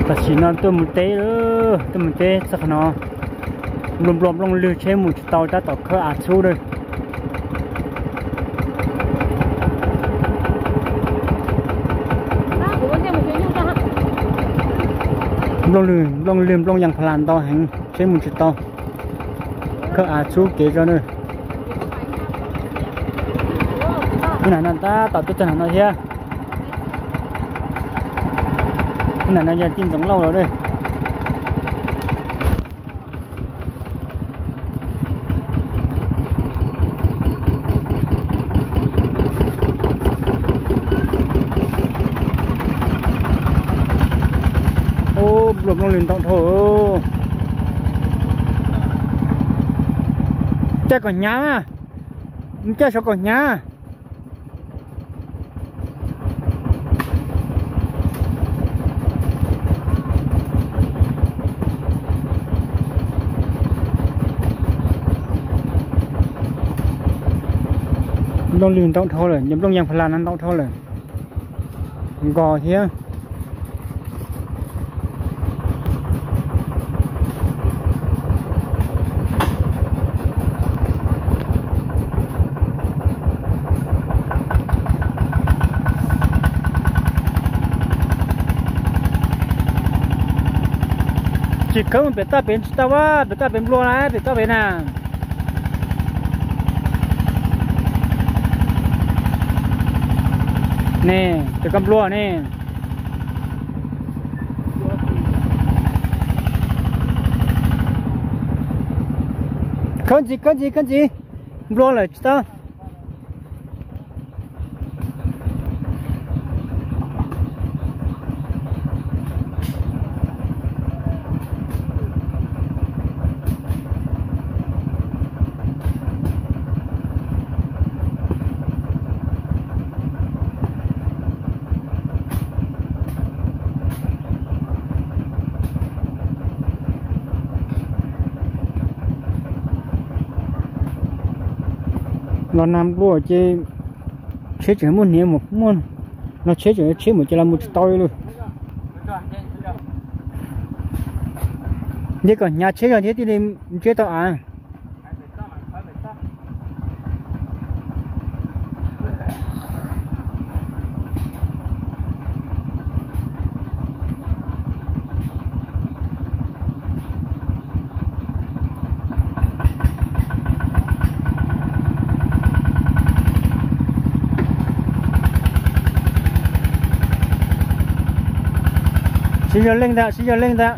và chỉ nó tôi một té nữa tôi một té sao nó lùm lùm lông lư chế một tàu ta tàu khơi ạt xuống đây lông lùm lông yang phàn tàu hành chế một tàu khơi ạt xuống kế cho nơi cái này ta tàu tôi chân nó here cái này nó giờ tin giống lâu rồi đây ô lụm nó liền tọng thổ chơi còn nhá à chơi sao còn nhá lông liền tông thô rồi nhầm lông yang phàn ăn tông thô rồi gò thế chỉ có một beta bên tao á beta bên lúa này beta bên nào nè từ cầm lúa nè con gì lúa là sao nó nằm lúa chơi chế chở một niệm một môn nó chế một chỉ là một tôi luôn nếu còn nhà chế rồi thế thì chế tao à xin cho lên đó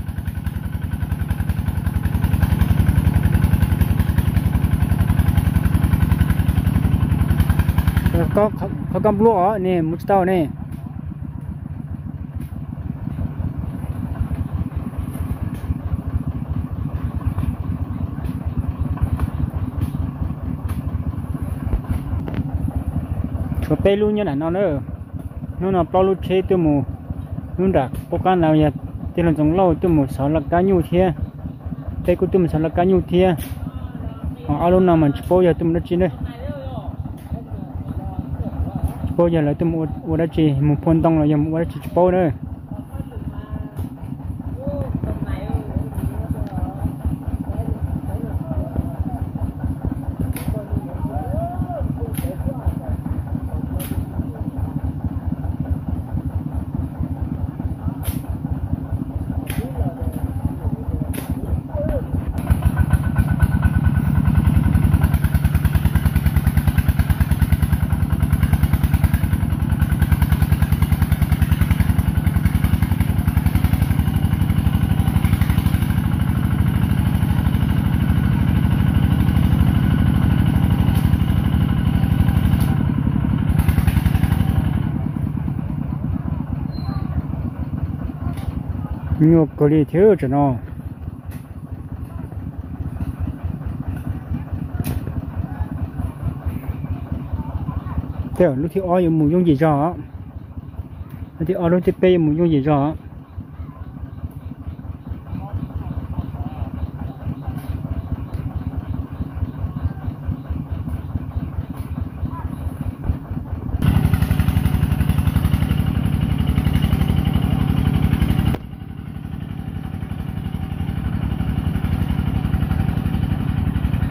có cầm lúa nè một tàu nè cho pe luôn như này nó nữa nó bao luôn chế tiêu mù luôn đặt có can nào vậy thì là giống lâu tiêu mù sáu là cá nhu thia đây có tiêu mù sáu là cá nhu thia alo nào mà bao giờ tiêu mù đất chín đây bao giờ là tiêu mù đất chỉ một phân tông là giờ mù đất chỉ bao nữa nhiều cái gì thiếu cho nó theo lúc thì oi mù dùng gì rõ lúc thì oi lúc thì pe mù dùng gì rõ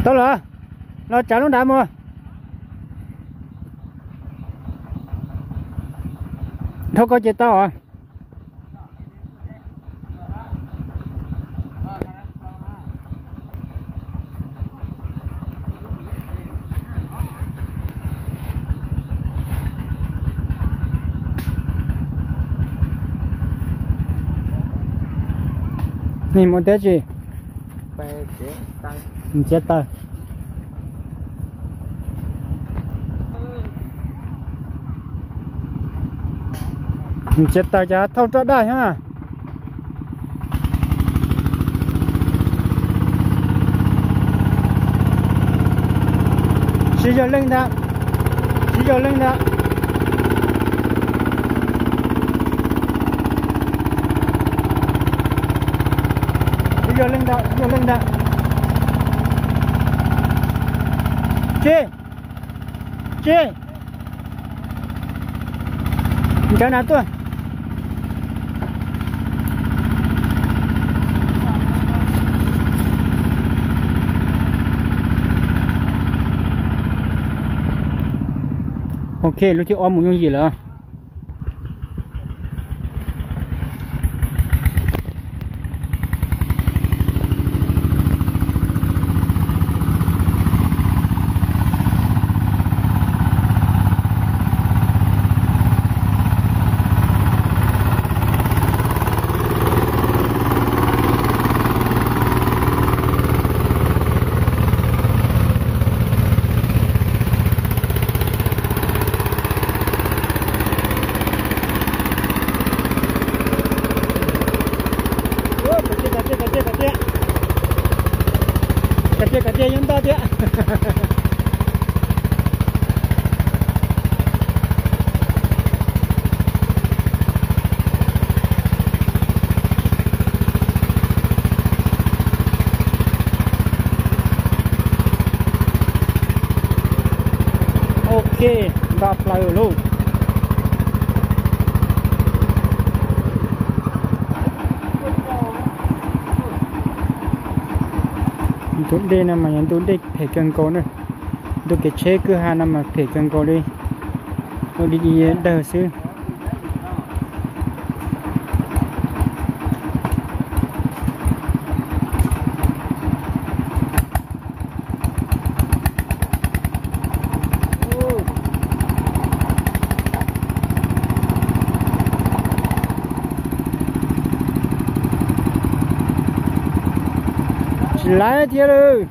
thôi là nó trả luôn đã mua thôi có chị tao à nhìn một té gì mình chết tay mình chết tay cho thâu cho đây ha chỉ cho lên đó chỉ cho lên đó vô lên đó chị cái nào tôi ok lúc chị ôm một cái gì nữa cà chê chúng ta chứ ok gặp lại luôn tụi đây nè mà nhận tụi đây phải cần cô nữa tụi cái chế cứ hai năm mà phải cần cô đi tôi đi đỡ xứ lại chia rồi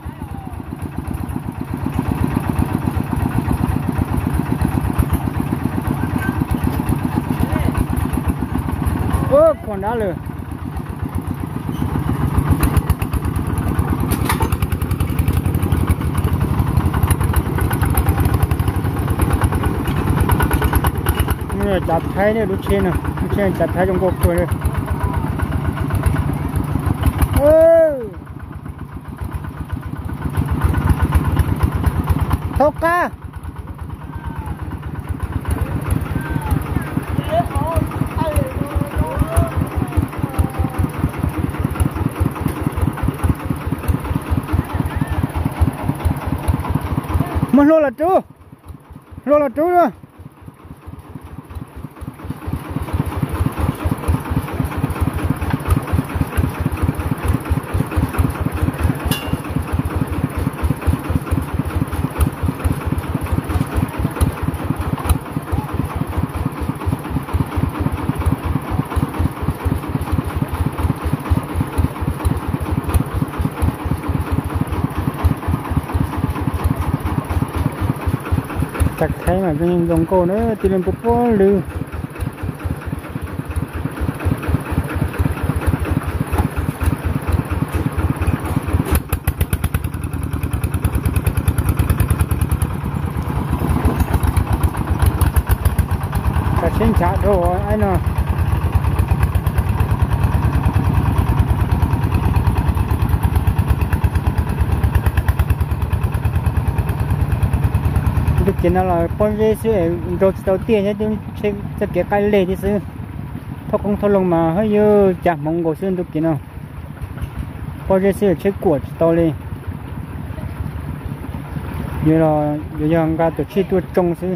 ô còn đã rồi này chặt thái này đút trên chặt thái trong cột rồi này thóc ca mà lô là chú nữa chặt thấy mà cái dòng cô nó chỉ lên phố lư cả trên chợ rồi anh nè cái nó là con dê sữa đầu tiên nhá chứ cái cái lê đi sữa thọ không thọ lông mà hơi như chả mong cổ sữa được cái nào con dê sữa chơi của to lên như là giờ yang ga tổ chức tôi trông xí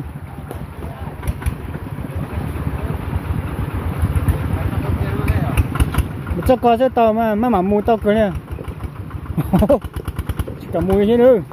chắc có sẽ tàu mà mua tàu cơ nè cả mùi chứ nữa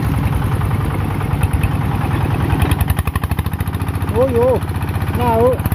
ôi nào